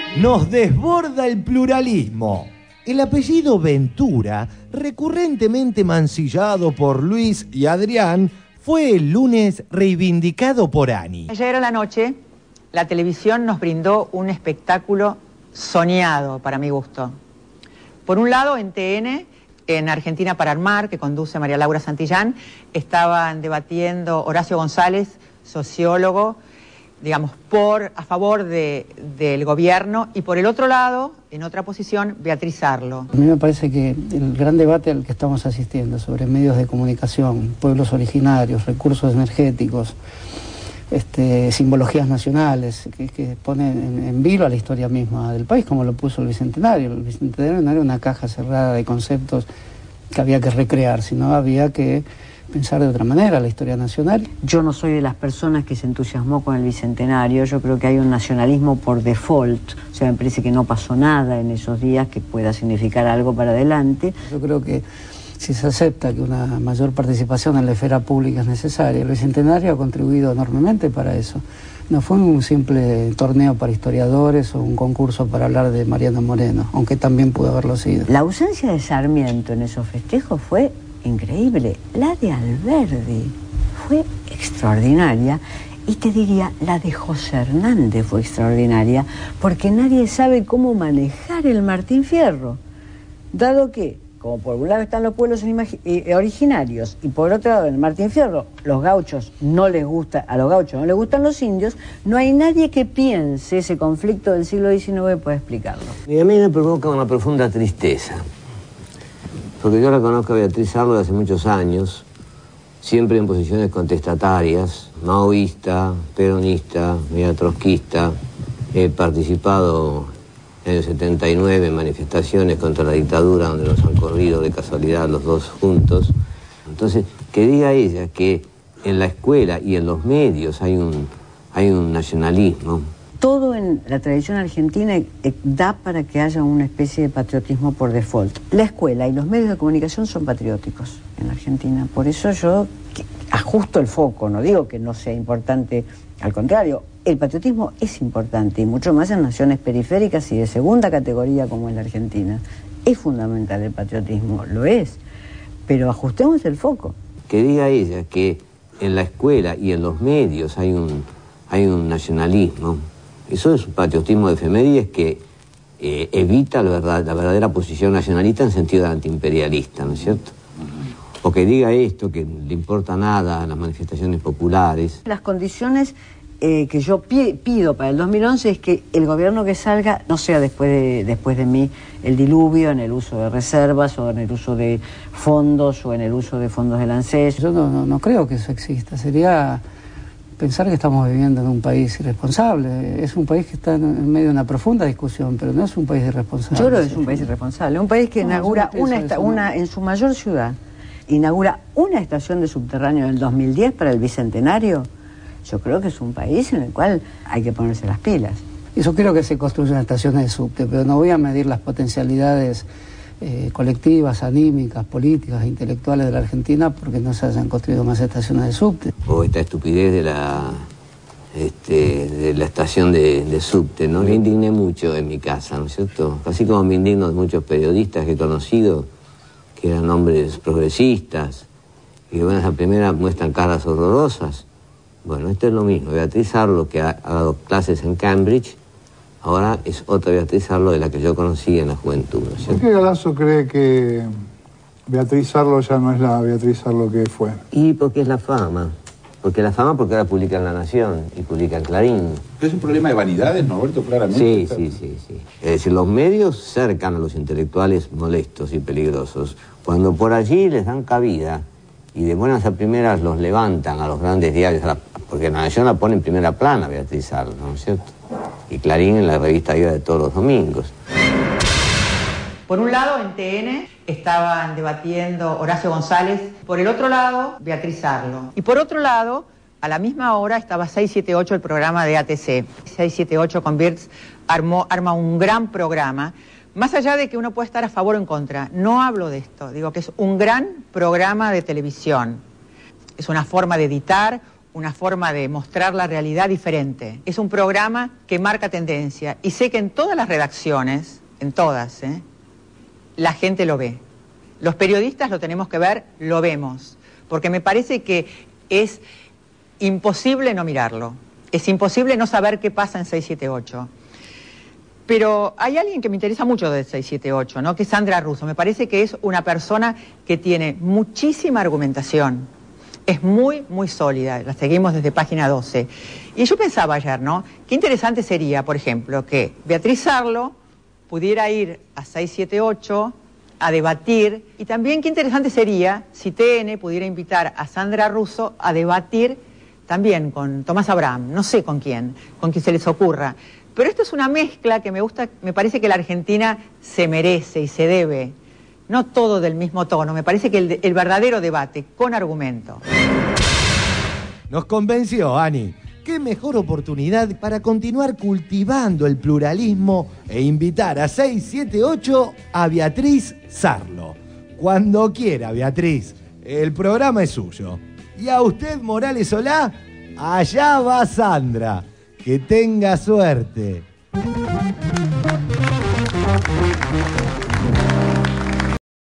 Nos desborda el pluralismo. El apellido Ventura, recurrentemente mancillado por Luis y Adrián, fue el lunes reivindicado por Ani. Ayer a la noche, la televisión nos brindó un espectáculo soñado, para mi gusto. Por un lado, en TN, en Argentina para Armar, que conduce María Laura Santillán, estaban debatiendo Horacio González, sociólogo, digamos, a favor del gobierno, y por el otro lado, en otra posición, Beatriz Arlo. A mí me parece que el gran debate al que estamos asistiendo sobre medios de comunicación, pueblos originarios, recursos energéticos, simbologías nacionales, que ponen en vilo a la historia misma del país, como lo puso el Bicentenario. El Bicentenario no era una caja cerrada de conceptos que había que recrear, sino había que pensar de otra manera la historia nacional. Yo no soy de las personas que se entusiasmó con el Bicentenario. Yo creo que hay un nacionalismo por default. O sea, me parece que no pasó nada en esos días que pueda significar algo para adelante. Yo creo que si se acepta que una mayor participación en la esfera pública es necesaria, el Bicentenario ha contribuido enormemente para eso. No fue un simple torneo para historiadores o un concurso para hablar de Mariano Moreno, aunque también pudo haberlo sido. La ausencia de Sarmiento en esos festejos fue increíble. La de Alberdi fue extraordinaria, y te diría, la de José Hernández fue extraordinaria, porque nadie sabe cómo manejar el Martín Fierro, dado que, como por un lado están los pueblos originarios y por otro lado en el Martín Fierro a los gauchos no les gustan los indios, no hay nadie que piense ese conflicto del siglo XIX y pueda explicarlo. Y a mí me provoca una profunda tristeza, porque yo la conozco a Beatriz Arlo de hace muchos años, siempre en posiciones contestatarias, maoísta, peronista, media trotskista. He participado en el 79 en manifestaciones contra la dictadura, donde nos han corrido de casualidad los dos juntos. Entonces, que diga ella que en la escuela y en los medios hay un nacionalismo. Todo en la tradición argentina da para que haya una especie de patriotismo por default. La escuela y los medios de comunicación son patrióticos en la Argentina. Por eso yo ajusto el foco, no digo que no sea importante, al contrario, el patriotismo es importante, y mucho más en naciones periféricas y de segunda categoría como es la Argentina. Es fundamental el patriotismo, lo es, pero ajustemos el foco. Que diga ella que en la escuela y en los medios hay un nacionalismo. Eso es un patriotismo de efemérides que evita la verdadera posición nacionalista en sentido antiimperialista, ¿no es cierto? O que diga esto, que le importa nada a las manifestaciones populares. Las condiciones que yo pido para el 2011 es que el gobierno que salga no sea después de mí el diluvio en el uso de reservas o en el uso de fondos o en el uso de fondos del ANSES. Yo no creo que eso exista. Sería pensar que estamos viviendo en un país irresponsable. Es un país que está en medio de una profunda discusión, pero no es un país irresponsable. Yo creo que es un país irresponsable. Un país que inaugura en su mayor ciudad, inaugura una estación de subterráneo en el 2010 para el Bicentenario. Yo creo que es un país en el cual hay que ponerse las pilas. Yo quiero que se construyan estaciones de subte, pero no voy a medir las potencialidades colectivas, anímicas, políticas, intelectuales de la Argentina porque no se hayan construido más estaciones de subte. O esta estupidez de la estación de subte, ¿no? Me indigné mucho en mi casa, ¿no es cierto? Así como me indigno de muchos periodistas que he conocido, que eran hombres progresistas, y que bueno, a primera muestran caras horrorosas. Bueno, esto es lo mismo. Beatriz Arlo, que ha dado clases en Cambridge, ahora es otra Beatriz Arlo de la que yo conocí en la juventud, ¿no es cierto? ¿Por qué Galazo cree que Beatriz Arlo ya no es la Beatriz Arlo que fue? Y porque es la fama. Porque ahora publica en La Nación y publica en Clarín. ¿Es un problema de vanidades, Norberto, claramente? Sí. Es decir, los medios cercan a los intelectuales molestos y peligrosos. Cuando por allí les dan cabida y de buenas a primeras los levantan a los grandes diarios, porque La Nación la pone en primera plana Beatriz Arlo, ¿no es cierto? Y Clarín en la revista Vida de todos los domingos. Por un lado, en TN estaban debatiendo Horacio González, por el otro lado, Beatriz Arlo. Y por otro lado, a la misma hora estaba 678, el programa de ATC. 678 con Birds arma un gran programa, más allá de que uno puede estar a favor o en contra. No hablo de esto, digo que es un gran programa de televisión. Es una forma de editar, una forma de mostrar la realidad diferente. Es un programa que marca tendencia y sé que en todas las redacciones, en todas, la gente lo ve. Los periodistas lo tenemos que ver, lo vemos, porque me parece que es imposible no mirarlo. Es imposible no saber qué pasa en 678. Pero hay alguien que me interesa mucho de 678, ¿no? Que es Sandra Russo. Me parece que es una persona que tiene muchísima argumentación. Es muy, muy sólida. La seguimos desde página 12. Y yo pensaba ayer, ¿no? Qué interesante sería, por ejemplo, que Beatriz Sarlo pudiera ir a 678 a debatir. Y también qué interesante sería si TN pudiera invitar a Sandra Russo a debatir también con Tomás Abraham. No sé con quién se les ocurra. Pero esto es una mezcla que me gusta, me parece que la Argentina se merece y se debe. No todo del mismo tono, me parece que el verdadero debate, con argumento. Nos convenció, Ani. Qué mejor oportunidad para continuar cultivando el pluralismo e invitar a 678 a Beatriz Sarlo. Cuando quiera, Beatriz, el programa es suyo. Y a usted, Morales Solá, allá va Sandra. Que tenga suerte.